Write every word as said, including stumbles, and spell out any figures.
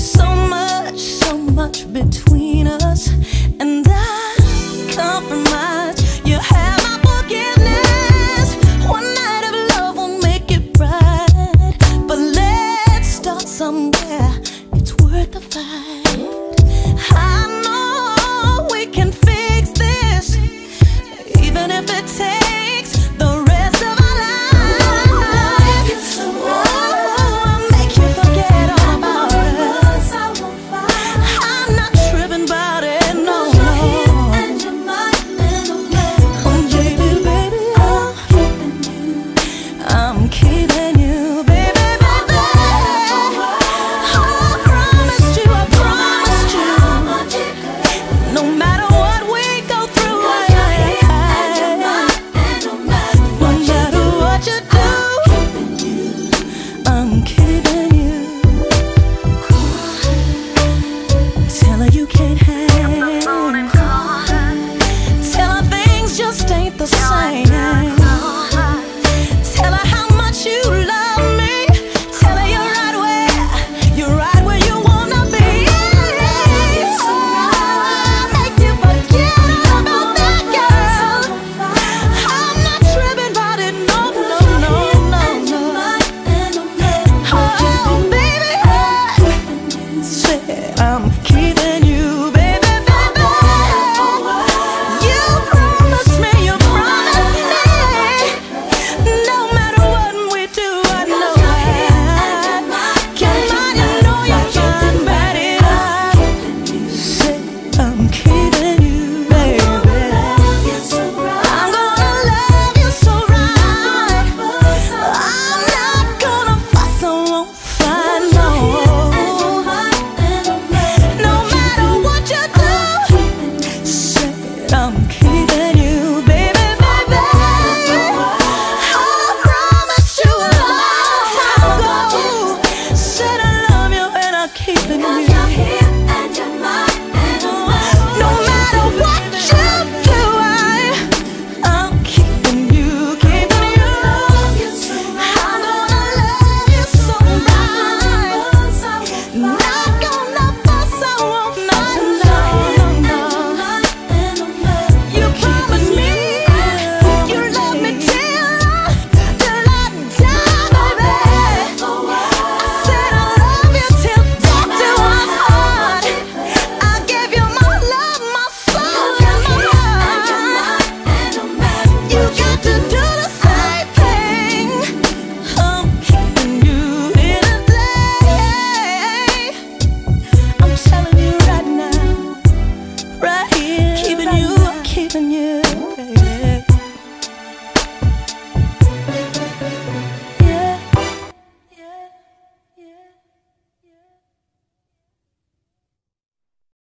so much, so much between us, and I compromise. You have my forgiveness. One night of love won't make it right, but let's start somewhere. It's worth the fight. I know we can fix this, even if it takes the rest of our lives. Oh, I'll make you forget all about us. I'm not tripping about it, no, no. Oh, baby, baby, I'm keeping you, baby, baby. I promised you, I promised you, no matter what we go through, no matter what you do, I'm keeping you. Tell her you can't hang. Tell her things just ain't the same. Tell her how much you love me. Tell her you're right where, you're right where you wanna be. I'll make you forget all about that girl. I'm not tripping about it, no, no, no, no, no. Oh, baby, say I'm keeping you, baby, baby. You promised me, you promised me. No matter what we do, I know I can find, you know you'll find better. Say I'm keeping you, baby. I'm gonna love you so right. I'm not gonna fuss, I won't fight, no. No matter what you do, say I'm keeping you, baby, baby. I promised you a long time ago. Said I love you and I'm keeping you.